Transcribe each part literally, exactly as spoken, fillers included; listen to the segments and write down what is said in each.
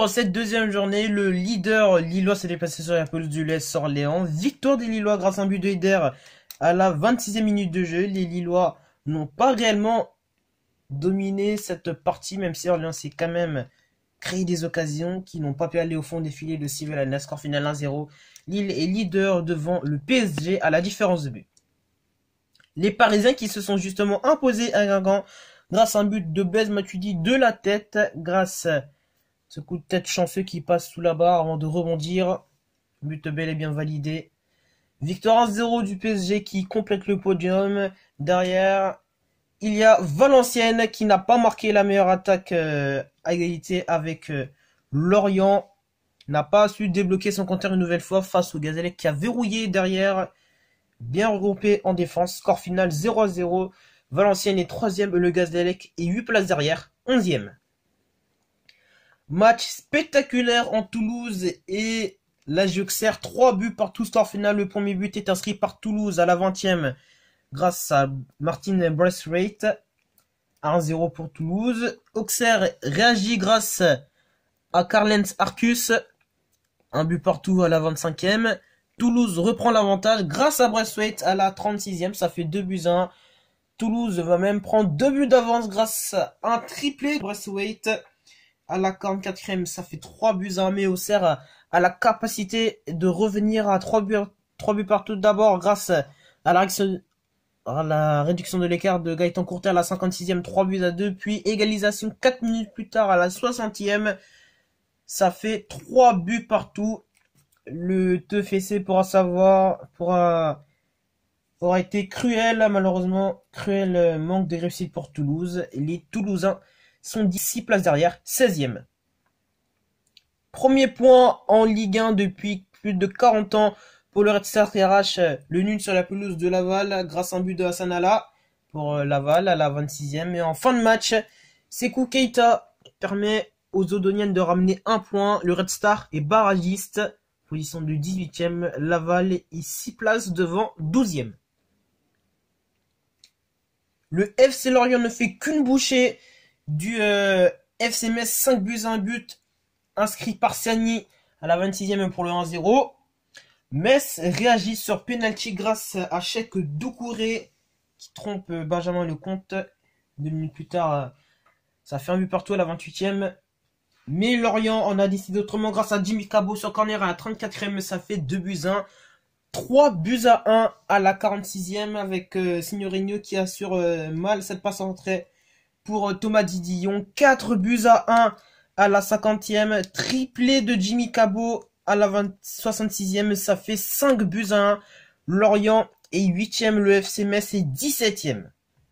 Pour cette deuxième journée, le leader lillois s'est déplacé sur la pelouse du L S Orléans. Victoire des Lillois grâce à un but de Eder à la vingt-sixième minute de jeu. Les Lillois n'ont pas réellement dominé cette partie, même si Orléans s'est quand même créé des occasions qui n'ont pas pu aller au fond des filets de Civil. Score final un zéro. Lille est leader devant le P S G à la différence de but. Les Parisiens qui se sont justement imposés à Guingamp grâce à un but de Blaise Matuidi de la tête, grâce à ce coup de tête chanceux qui passe sous la barre avant de rebondir. But bel et bien validé. Victoire un zéro du P S G qui complète le podium. Derrière, il y a Valenciennes qui n'a pas marqué la meilleure attaque euh, à égalité avec euh, Lorient. N'a pas su débloquer son compteur une nouvelle fois face au Gazélec qui a verrouillé derrière. Bien regroupé en défense. Score final zéro à zéro. Valenciennes est troisième, le Gazélec est huit places derrière, onzième. Match spectaculaire en Toulouse et la Auxerre, trois buts partout, score final. Le premier but est inscrit par Toulouse à la vingtième grâce à Martin Braithwaite. un zéro pour Toulouse. Auxerre réagit grâce à Karlens Arcus. Un but partout à la vingt-cinquième. Toulouse reprend l'avantage grâce à Braithwaite à la trente-sixième. Ça fait deux buts à un. Toulouse va même prendre deux buts d'avance grâce à un triplé de Braithwaite. À la quarante-quatrième, ça fait trois buts à un, mais Auxerre a, a la capacité de revenir à trois buts, trois buts partout. D'abord grâce à la, à la réduction de l'écart de Gaëtan Courtet à la cinquante-sixième, trois buts à deux, puis égalisation quatre minutes plus tard à la soixantième. Ça fait trois buts partout. Le T F C pourra savoir, pourra, aura été cruel, malheureusement, cruel manque de réussite pour Toulouse. Les Toulousains sont dix places derrière, seizième. Premier point en Ligue un depuis plus de quarante ans pour le Red Star qui arrache le nul sur la pelouse de Laval grâce à un but de Hassan Allah pour Laval à la vingt-sixième. Et en fin de match, Sekou Keita permet aux Odoniennes de ramener un point. Le Red Star est barragiste, position de dix-huitième. Laval est six places devant douzième. Le F C Lorient ne fait qu'une bouchée du euh, F C Metz, cinq buts à un but inscrit par Siani à la vingt-sixième pour le un zéro. Metz réagit sur penalty grâce à Cheikh Doucouré qui trompe Benjamin Lecomte. Deux minutes plus tard, ça fait un but partout à la vingt-huitième. Mais Lorient en a décidé autrement grâce à Jimmy Cabot sur corner à la trente-quatrième. Ça fait deux buts à un. trois buts à un à la quarante-sixième avec euh, Signorinho qui assure euh, mal cette passe en entrée pour euh, Thomas Didillon. quatre buts à un à la cinquantième. Triplé de Jimmy Cabot à la soixante-sixième. Ça fait cinq buts à un. Lorient est huitième. Le F C Metz est dix-septième.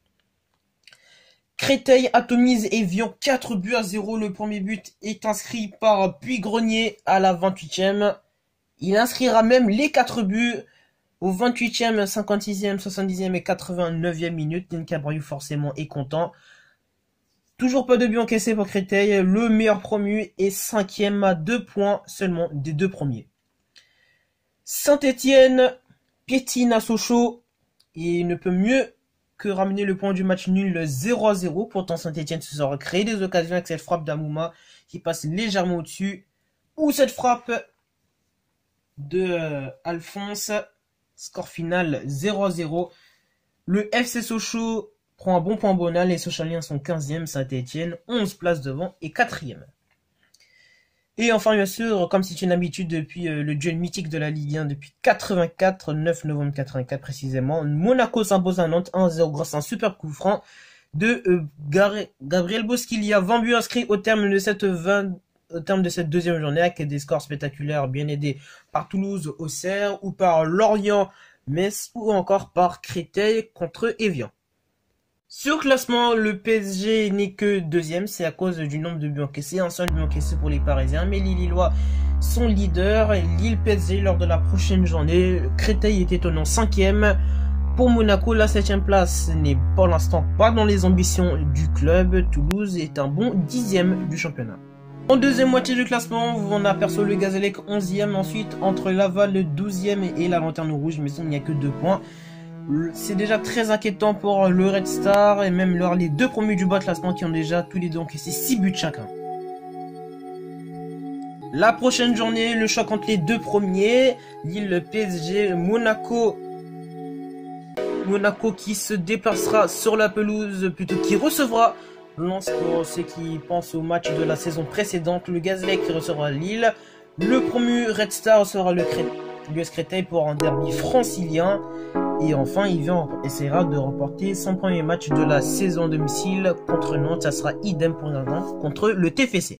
Créteil atomise Evian quatre buts à zéro. Le premier but est inscrit par Puy-Grenier à la vingt-huitième. Il inscrira même les quatre buts au vingt-huitième, cinquante-sixième, soixante-dixième et quatre-vingt-neuvième minute. Ninkabriou forcément est content. Toujours pas de but encaissé pour Créteil. Le meilleur promu est cinquième à deux points seulement des deux premiers. Saint-Etienne piétine à Sochaux et ne peut mieux que ramener le point du match nul zéro à zéro. Pourtant Saint-Etienne se sera créé des occasions avec cette frappe d'Amouma qui passe légèrement au-dessus. Ou cette frappe de euh, Alphonse. Score final zéro à zéro. Le F C Sochaux prend un bon point bonal. Les Sochaliens sont quinzième. Saint-Etienne onze places devant et quatrième. Et enfin bien sûr, comme c'est une habitude depuis euh, le duel mythique de la Ligue un depuis quatre-vingt-quatre, neuf novembre quatre-vingt-quatre précisément, Monaco s'impose à Nantes un zéro grâce à un super coup franc de euh, Gabriel Bosquilla. vingt buts inscrits au terme de cette vingt au terme de cette deuxième journée avec des scores spectaculaires bien aidés par Toulouse, Auxerre ou par Lorient, Metz ou encore par Créteil contre Evian. Sur classement, le P S G n'est que deuxième, c'est à cause du nombre de buts encaissés, un seul but encaissé pour les Parisiens, mais les Lillois sont leaders, Lille P S G lors de la prochaine journée, Créteil est étonnant cinquième. Pour Monaco, la septième place n'est pour l'instant pas dans les ambitions du club, Toulouse est un bon dixième du championnat. En deuxième moitié du classement, on aperçoit le Gazélec onzième, ensuite entre Laval le douzième et la Lanterne Rouge, mais il n'y a que deux points. C'est déjà très inquiétant pour le Red Star et même les deux premiers du bas de classement qui ont déjà tous les deux encaissé six buts chacun. La prochaine journée, le choc entre les deux premiers. Lille, P S G, Monaco. Monaco qui se déplacera sur la pelouse, plutôt qui recevra Lens pour ceux qui pensent au match de la saison précédente. Le Gazelle qui recevra Lille. Le promu Red Star recevra le l'U S Créteil pour un derby francilien. Et enfin, Yvian essaiera de remporter son premier match de la saison à domicile contre Nantes. Ça sera idem pour Nantes contre le T F C.